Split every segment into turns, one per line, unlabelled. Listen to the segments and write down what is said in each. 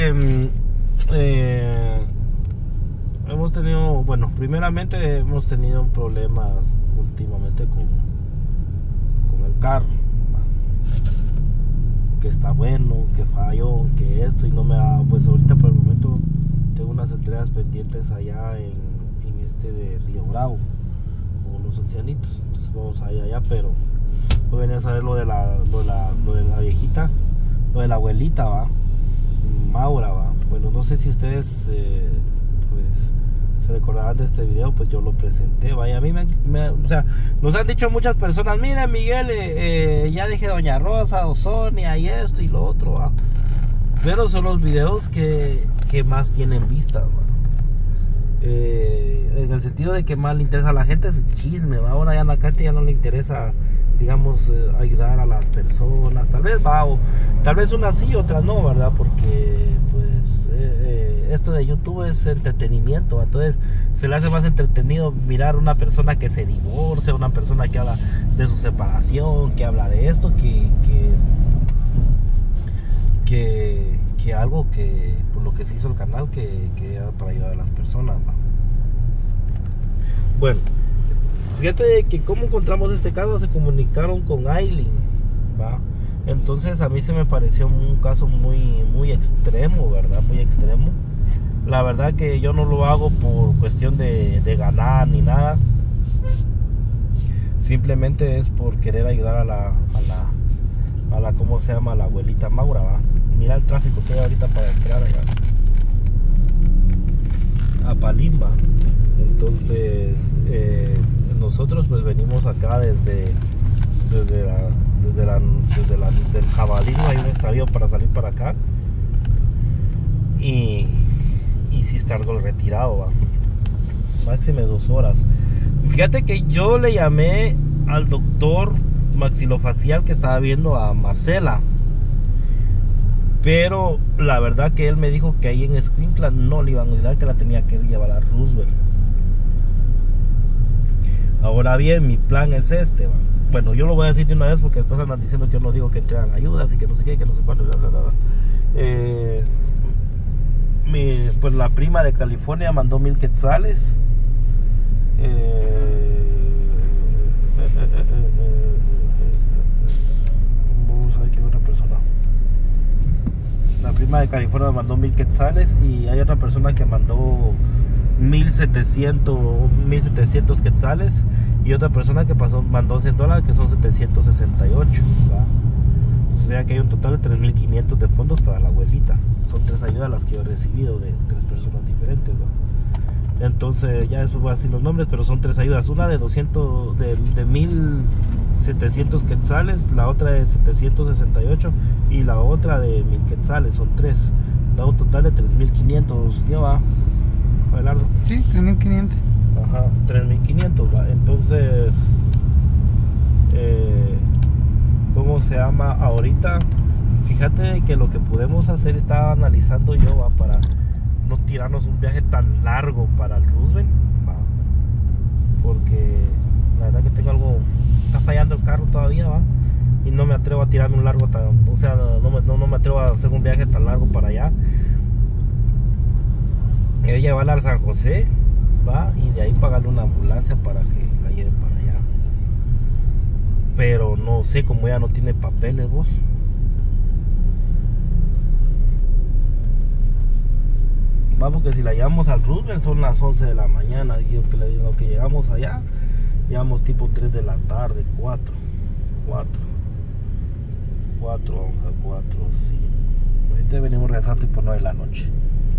que hemos tenido, bueno, primeramente hemos tenido problemas últimamente con el carro, que está bueno, que falló, que esto, y no me da, pues ahorita por el momento tengo unas entregas pendientes allá en este de Río Bravo con unos ancianitos, entonces vamos a ir allá, pero voy a venir a saber lo de la viejita, lo de la abuelita, va, Maura, va. Bueno, no sé si ustedes pues se recordarán de este video, pues yo lo presenté, vaya, a mí o sea, nos han dicho muchas personas, mira Miguel, ya dije Doña Rosa o Sonia y esto y lo otro, ¿va? Pero son los videos que más tienen vistas, en el sentido de que más le interesa a la gente es el chisme, ¿va? Ahora ya a la gente ya no le interesa, digamos, ayudar a las personas, tal vez va, o tal vez unas sí, otras no, ¿verdad? Porque pues esto de YouTube es entretenimiento, entonces se le hace más entretenido mirar una persona que se divorcia, una persona que habla de su separación, que habla de esto, que algo que por lo que se hizo el canal que era para ayudar a las personas, ¿va? Bueno, fíjate que cómo encontramos este caso, se comunicaron con Aileen, ¿va? Entonces a mí se me pareció un caso muy extremo, ¿verdad? Muy extremo. La verdad que yo no lo hago por cuestión de ganar ni nada. Simplemente es por querer ayudar a la ¿cómo se llama? La abuelita Maura, ¿va? Mira el tráfico que hay ahorita para entrar allá a Palimba. Entonces nosotros pues venimos acá desde del Jabalino, hay un estadio para salir para acá y si está algo retirado, va, máximo 2 horas. Fíjate que yo le llamé al doctor maxilofacial que estaba viendo a Marcela, pero la verdad que él me dijo que ahí en Escuintla no le iban a ayudar, que la tenía que llevar a Roosevelt. Ahora bien, mi plan es este, ¿va? Bueno, yo lo voy a decir de una vez porque después andan diciendo que yo no digo que entregan ayudas y que no sé qué, que no sé cuándo, bla, bla, bla. Pues la prima de California mandó 1000 quetzales. Vamos a ver qué otra persona. La prima de California mandó 1000 quetzales y hay otra persona que mandó 1700 quetzales y otra persona que mandó $100, que son 768, ¿va? O sea que hay un total de 3500 de fondos para la abuelita. Son 3 ayudas las que yo he recibido de 3 personas diferentes, ¿va? Entonces ya después voy a decir los nombres, pero son 3 ayudas, una de 1700 quetzales, la otra de 768 y la otra de 1000 quetzales, son 3, da un total de 3500, ¿ya va? Abelardo.
Sí, 3500.
Ajá, 3500, va. Entonces, ¿cómo se llama? Ahorita, fíjate que lo que podemos hacer, estaba analizando yo, va, para no tirarnos un viaje tan largo para el Roosevelt, va, porque la verdad que tengo algo, está fallando el carro todavía, va, y no me atrevo a tirarme un largo, o sea, no me atrevo a hacer un viaje tan largo para allá. Ella va a San José, va, y de ahí pagarle una ambulancia para que la lleven para allá. Pero no sé, como ella no tiene papeles, vos. Va, porque si la llevamos al Roosevelt son las 11 de la mañana y lo que llegamos allá, llegamos tipo 3 de la tarde, 4, vamos a 4, 5. Ahorita venimos regresando tipo 9 de la noche.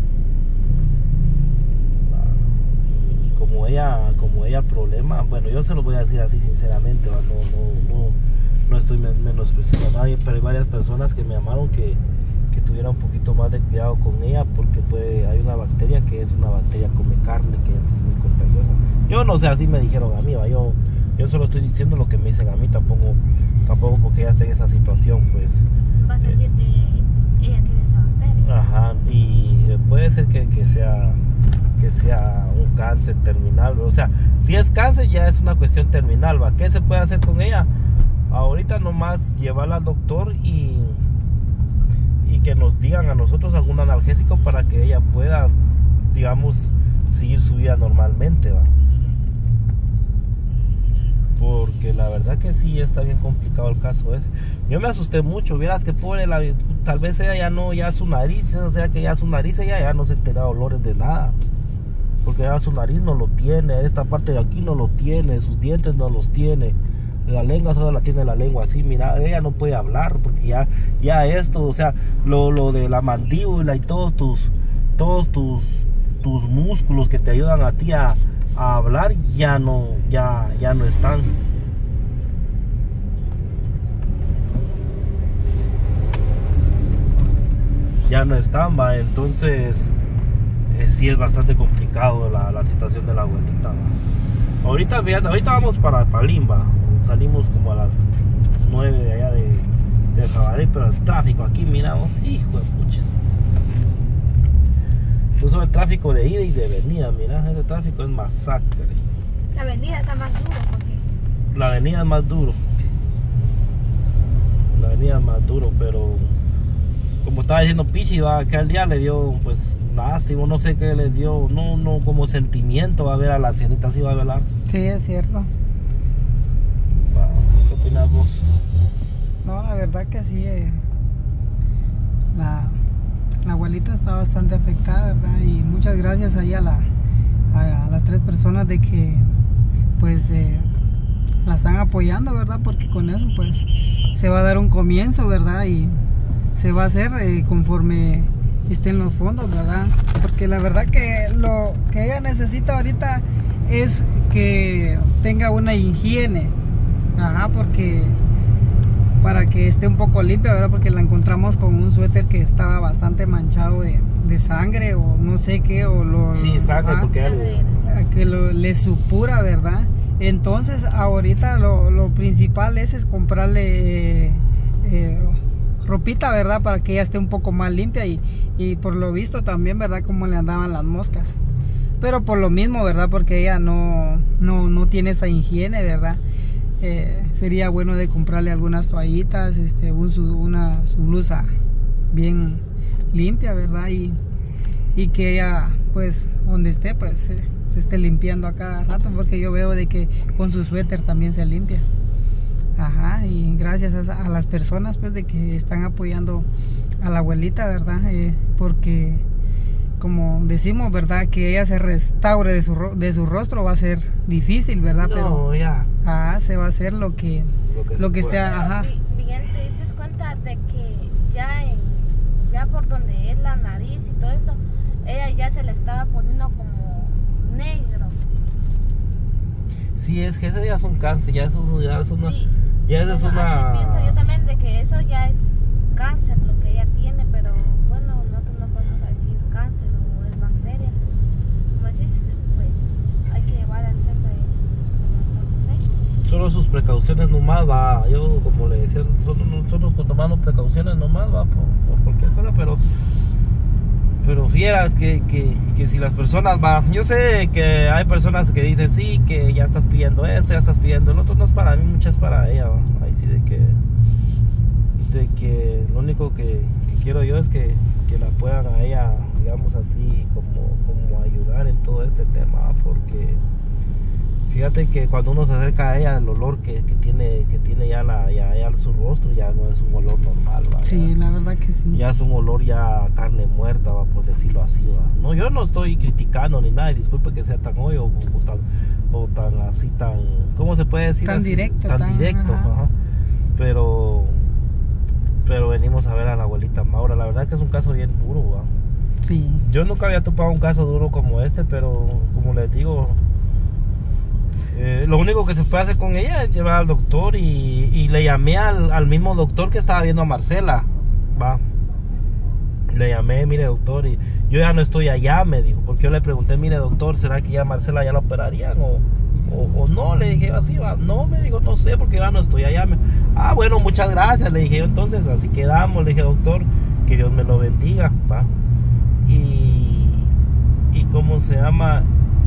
Como ella problema, bueno, yo se lo voy a decir así sinceramente, no estoy menospreciando a nadie, pero hay varias personas que me llamaron que tuviera un poquito más de cuidado con ella, porque hay una bacteria que es una bacteria come carne, que es muy contagiosa. Yo no sé, así me dijeron a mí, yo solo estoy diciendo lo que me dicen a mí, tampoco porque ella esté en esa situación, pues.
Vas a decir que ella tiene esa bacteria.
Ajá, y puede ser que sea un cáncer terminal, o sea, si es cáncer ya es una cuestión terminal, ¿va? ¿Qué se puede hacer con ella? Ahorita nomás llevarla al doctor y y que nos digan a nosotros algún analgésico para que ella pueda, digamos, seguir su vida normalmente, ¿va? Porque la verdad que sí está bien complicado el caso ese. Yo me asusté mucho, vieras que pobre, tal vez ella ya no, ya su nariz, o sea que ya su nariz ella ya no se entera olores de nada. Porque ya su nariz no lo tiene, esta parte de aquí no lo tiene, sus dientes no los tiene. La lengua solo la tiene la lengua así, mira, ella no puede hablar porque ya esto, o sea, lo de la mandíbula y todos tus músculos que te ayudan a ti a hablar ya no están. Ya no están, va, entonces sí es bastante complicado la situación de la abuelita, va. Ahorita vamos para Limba. Salimos como a las 9 de allá de Jabalí, pero el tráfico aquí, miramos, hijo de puches. Incluso el tráfico de ida y de venida, mira, ese tráfico es masacre.
La avenida está más dura porque...
La avenida es más duro. La avenida es más duro, pero como estaba diciendo Pichi, va, que al día le dio, pues, lástima, no sé qué le dio, no como sentimiento va a ver a la ancianita así, va a velar.
Sí, es cierto.
¿Qué opinas vos?
No, la verdad que sí, la abuelita está bastante afectada, ¿verdad? Y muchas gracias ahí a las 3 personas de que pues la están apoyando, ¿verdad? Porque con eso pues se va a dar un comienzo, ¿verdad? Y se va a hacer conforme estén los fondos, ¿verdad? Porque la verdad que lo que ella necesita ahorita es que tenga una higiene, ajá, porque para que esté un poco limpia, ¿verdad? Porque la encontramos con un suéter que estaba bastante manchado de sangre o no sé qué, o
sí, sangre, porque
que le supura, ¿verdad? Entonces ahorita lo principal es comprarle ropita, ¿verdad? Para que ella esté un poco más limpia y por lo visto también, ¿verdad? Como le andaban las moscas. Pero por lo mismo, ¿verdad? Porque ella no tiene esa higiene, ¿verdad? Sería bueno de comprarle algunas toallitas, su blusa bien limpia, ¿verdad? Y que ella, pues, donde esté, pues, se esté limpiando a cada rato, porque yo veo de que con su suéter también se limpia. Ajá, y gracias a las personas, pues, de que están apoyando a la abuelita, ¿verdad? Porque, como decimos, ¿verdad? Que ella se restaure de su rostro va a ser difícil, ¿verdad?
No,
pero
ya.
Se va a hacer lo que esté, ajá.
Miguel, ¿te diste cuenta de que ya por donde es la nariz y todo eso, ella ya se le estaba poniendo como negro?
Sí, es que ese ya es un cáncer, ya es una...
Sí,
ya eso es una...
así pienso yo también, de que eso ya es cáncer lo que ella tiene, pero bueno, nosotros no podemos saber si es cáncer o es bacteria. Como decís, pues hay que llevar al centro de San José.
Solo sus precauciones nomás, va. Yo, como le decía, nosotros tomando precauciones nomás, va, por cualquier cosa, pero fieras que si las personas van, yo sé que hay personas que dicen sí, que ya estás pidiendo esto, ya estás pidiendo el otro, no es para mí, muchas es para ella, va. Ahí sí de que lo único que quiero yo es que la puedan a ella, digamos así, como ayudar en todo este tema, ¿va? Porque fíjate que cuando uno se acerca a ella, el olor que tiene ya su rostro ya no es un olor normal, ¿va?
Sí, la verdad que sí.
Ya es un olor ya a carne muerta, ¿va? Por decirlo así, ¿va? No, yo no estoy criticando ni nada, disculpe que sea tan obvio o tan así, tan, ¿cómo se puede decir?
Tan
así?
directo.
Tan directo, ajá. Pero venimos a ver a la abuelita Maura. La verdad que es un caso bien duro, ¿va?
Sí.
Yo nunca había topado un caso duro como este, pero como les digo, lo único que se puede hacer con ella es llevar al doctor y le llamé al mismo doctor que estaba viendo a Marcela, va. Le llamé, mire doctor, y yo ya no estoy allá, me dijo, porque yo le pregunté, mire doctor, ¿será que ya Marcela ya la operarían o no? Le dije así, va. No, me dijo, no sé, porque ya no estoy allá. Bueno, muchas gracias, le dije yo, entonces así quedamos, le dije doctor, que Dios me lo bendiga, va. Y cómo se llama,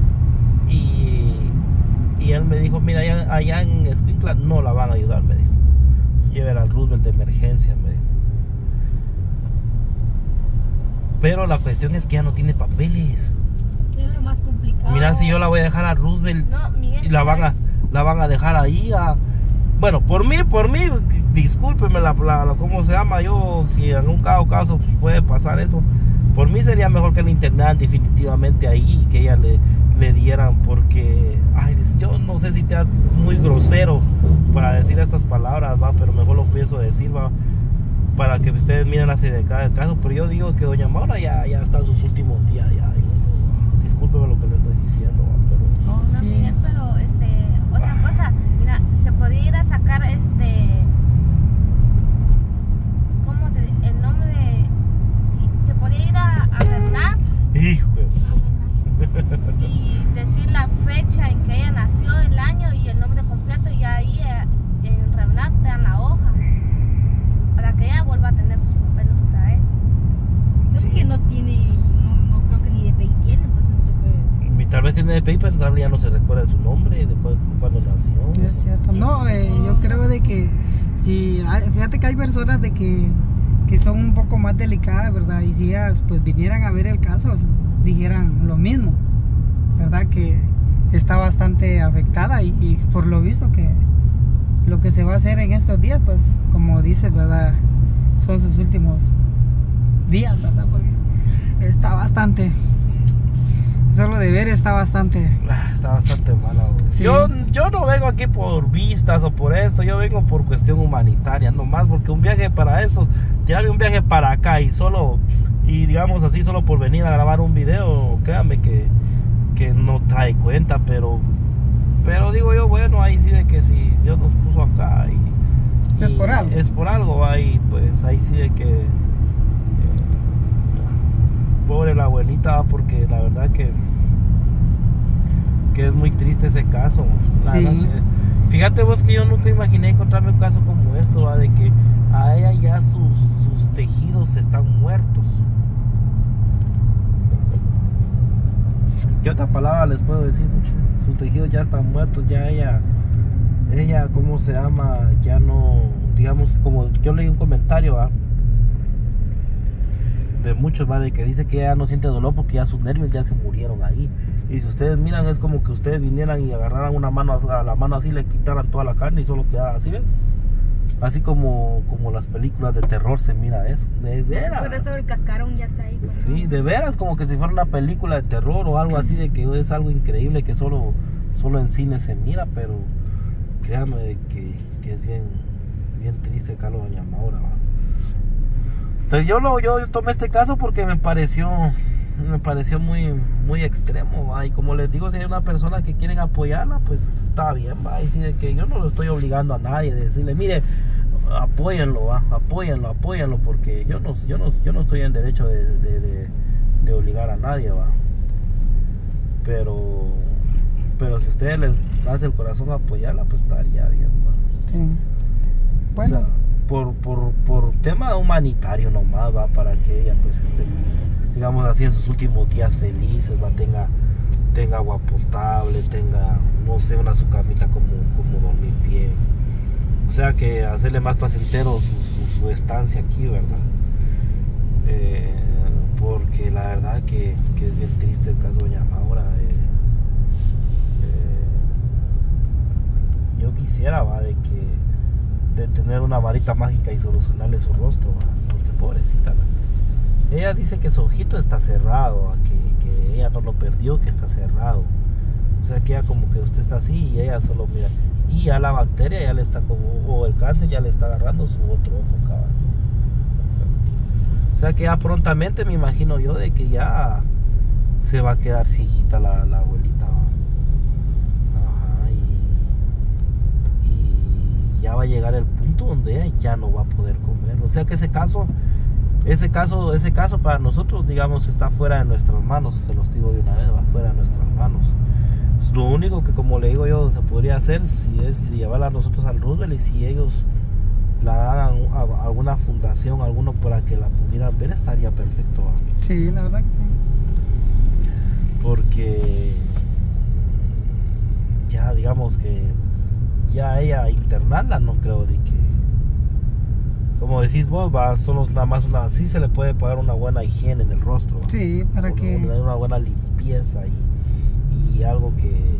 y él me dijo, mira, allá en Escuintla no la van a ayudar, me dijo. Llévela al Roosevelt de emergencia, me dijo. Pero la cuestión es que ya no tiene papeles.
Es lo más complicado.
Mira, si yo la voy a dejar a Roosevelt
No, Miguel,
y la van a dejar ahí bueno, por mí, discúlpeme ¿cómo se llama? Yo, si en un caso pues, puede pasar eso, por mí sería mejor que la internaran definitivamente ahí y que ella le dieran, porque, ay, yo no sé si te muy grosero para decir estas palabras, va, pero mejor lo pienso decir, va, para que ustedes miren la seriedad del caso, pero yo digo que doña Maura ya está en sus últimos días, ya, digo, discúlpeme lo que le estoy diciendo, va, pero...
Oh,
No,
sí.
Miguel, pero otra cosa, mira, se podía ir a sacar ¿cómo te digo? El nombre de, sí, se podía ir a REVNAP
Hijo de...
y decir la fecha en que ella nació, el año y el nombre completo, y ahí en REVNAP te dan la hoja para que ella vuelva a tener sus papeles otra vez.
Es que no tiene, no creo que ni de PI tiene, entonces no se puede.
Y tal vez tiene de PayPal, tal vez ya no se recuerda de su nombre, de cuándo nació.
Es cierto. No, yo creo de que si fíjate que hay personas de que son un poco más delicadas, ¿verdad? Y si ellas pues vinieran a ver el caso, dijeran lo mismo, ¿verdad? Que está bastante afectada y por lo visto que lo que se va a hacer en estos días, pues como dice, ¿verdad? Son sus últimos días, ¿verdad? Porque está bastante... Solo de ver está bastante
mala, güey.
Sí.
Yo no vengo aquí por vistas o por esto, yo vengo por cuestión humanitaria, nomás porque un viaje para estos, tirarme un viaje para acá y digamos así, solo por venir a grabar un video, créanme que no trae cuenta, pero digo yo, bueno, ahí sí de que si Dios nos puso acá y
Es por algo.
Es por algo, ahí pues ahí sí de que pobre la abuelita, porque la verdad que es muy triste ese caso. La
Sí.
verdad fíjate vos que yo nunca imaginé encontrarme un caso como esto, ¿va? De que a ella ya sus tejidos están muertos. ¿Qué otra palabra les puedo decir? Sus tejidos ya están muertos, ya ella, ¿cómo se llama? Ya no, digamos, como yo leí un comentario, ¿va? De muchos, ¿va? De que dice que ya no siente dolor porque ya sus nervios ya se murieron ahí. Y si ustedes miran, es como que ustedes vinieran y agarraran una mano a la mano así, le quitaran toda la carne y solo quedara así, ¿ven? Así como las películas de terror se mira eso. De veras.
Por eso el cascarón ya está ahí. Pues,
Sí, de veras, como que si fuera una película de terror o algo así, de que es algo increíble que solo en cine se mira, pero créanme que es bien triste acá lo doña Maura, ¿va? Entonces yo tomé este caso porque me pareció muy extremo, ¿va? Y como les digo, si hay una persona que quieren apoyarla, pues está bien, ¿va? Y sí, de que yo no lo estoy obligando a nadie, de decirle, mire, apóyenlo, ¿va? Apóyenlo, porque yo no estoy en derecho de obligar a nadie, ¿va? Pero si ustedes les hace el corazón a apoyarla, pues estaría bien, ¿va?
Sí. Bueno.
O sea, por tema humanitario nomás, va, para que ella pues esté, digamos así, en sus últimos días felices, va, tenga agua potable, tenga, no sé, su camita como dormir bien, o sea, que hacerle más placentero su estancia aquí, ¿verdad? Porque la verdad que es bien triste el caso de doña Maura. Yo quisiera, va, de tener una varita mágica y solucionarle su rostro, ¿va? Porque pobrecita, ella dice que su ojito está cerrado, que ella no lo perdió, que está cerrado, o sea que ella como que usted está así y ella solo mira, y ya la bacteria ya le está o el cáncer ya le está agarrando su otro ojo, cabrón. O sea que ya prontamente me imagino yo de que ya se va a quedar ciegita la abuelita, ¿va? Ya va a llegar el punto donde ella ya no va a poder comer. O sea que ese caso para nosotros, digamos, está fuera de nuestras manos. Se los digo de una vez, va fuera de nuestras manos. Lo único que, como le digo yo, se podría hacer si es llevarla a nosotros al Roosevelt, y si ellos la hagan alguna fundación, alguno para que la pudieran ver, estaría perfecto, ¿va?
Sí, la verdad que sí.
Porque ya digamos que ya ella internarla no creo de como decís vos, va, solo nada más sí se le puede pagar una buena higiene en el rostro, ¿va?
Sí, para que...
Una buena limpieza y algo que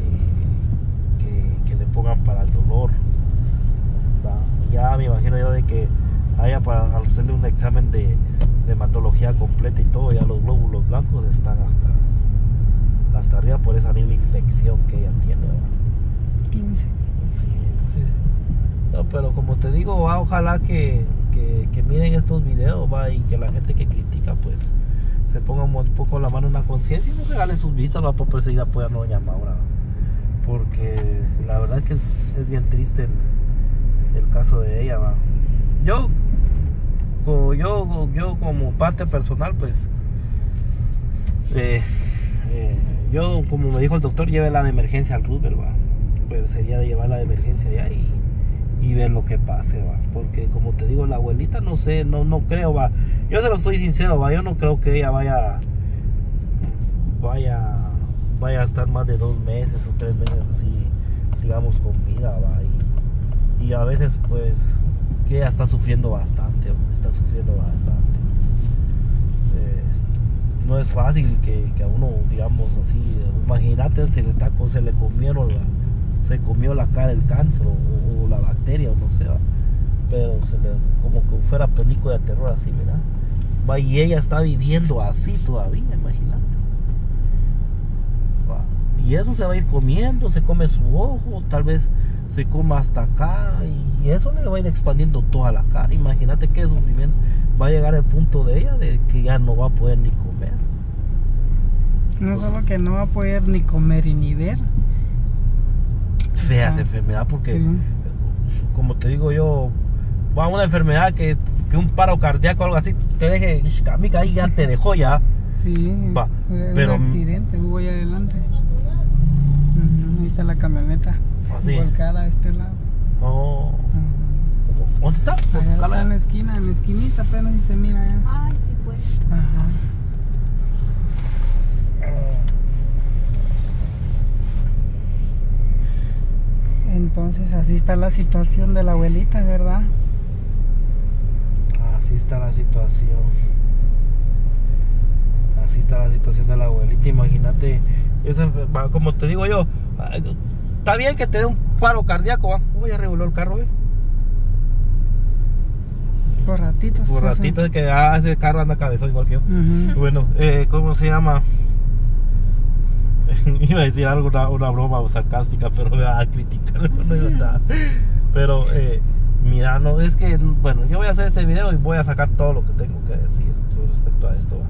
le pongan para el dolor, ¿va? Ya me imagino yo de que haya para hacerle un examen de hematología completa y todo, ya los glóbulos blancos están hasta arriba por esa misma infección que ella tiene, ¿va?
15.
Sí. No, pero como te digo, va, ojalá que miren estos videos, va, y que la gente que critica pues se ponga un poco la mano en la conciencia y no regalen sus vistas, va, por perseguir apoyar a doña Maura, porque la verdad que es bien triste el caso de ella, va. Yo como parte personal, pues yo, como me dijo el doctor, llévela de emergencia al Roosevelt, va. Pues sería de llevarla de emergencia allá y ver lo que pase, va. Porque como te digo, la abuelita, no sé, no creo, va. Yo se lo estoy sincero, va. Yo no creo que ella vaya a estar más de 2 meses o 3 meses así, digamos, con vida, va. Y a veces, pues, que ella está sufriendo bastante, va. No es fácil que a uno, digamos así, imagínate, se comió la cara el cáncer o la bacteria o no sé, ¿va? Pero como que fuera película de terror así, mira, va, y ella está viviendo así todavía, imagínate, va. Y eso se va a ir comiendo, se come su ojo, tal vez se coma hasta acá, y eso le va a ir expandiendo toda la cara. Imagínate qué sufrimiento. Va a llegar el punto de ella de que ya no va a poder ni comer.
No solo que no va a poder ni comer y ni ver.
Fea esa enfermedad, porque sí, como te digo yo, va, una enfermedad que un paro cardíaco o algo así te deje, camica, ahí ya te dejó ya.
Sí,
va, pero
un accidente, hubo ahí adelante. Ahí está la camioneta,
¿así?
Volcada a este lado.
Oh. ¿Dónde está?
Allá está en la esquina, en la esquinita apenas, y se mira allá.
Ay, sí, pues.
Ajá. Entonces así está la situación de la abuelita, ¿verdad?
Así está la situación. Así está la situación de la abuelita. Imagínate, como te digo yo, está bien que te dé un paro cardíaco, ¿va? Uy, ya reguló el carro, ¿eh?
Por ratitos.
Por ratitos, que ese carro anda cabezón igual que yo. Bueno, ¿cómo se llama? Iba a decir algo, una broma sarcástica, pero me va a criticar. Pero mira, no, es que, bueno, yo voy a hacer este video y voy a sacar todo lo que tengo que decir respecto a esto.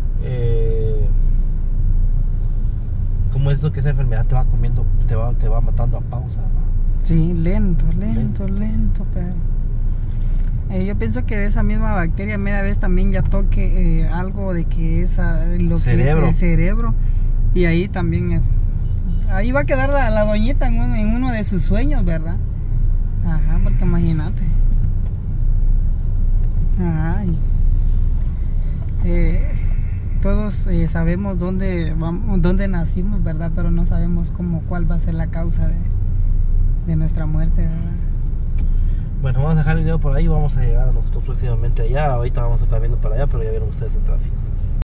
¿Cómo es eso que esa enfermedad te va comiendo, te va matando a pausa, ¿va?
Sí, lento, pero yo pienso que de esa misma bacteria media vez también ya toque algo de que es lo
cerebro.
Que es el cerebro, y ahí también es, ahí va a quedar la doñita en uno de sus sueños, ¿verdad? Ajá, porque imagínate. Ajá. Todos sabemos dónde nacimos, ¿verdad? Pero no sabemos cuál va a ser la causa de nuestra muerte, ¿verdad?
Bueno, vamos a dejar el video por ahí, vamos a llegar a nosotros próximamente allá. Ahorita vamos a estar viendo para allá, pero ya vieron ustedes el tráfico.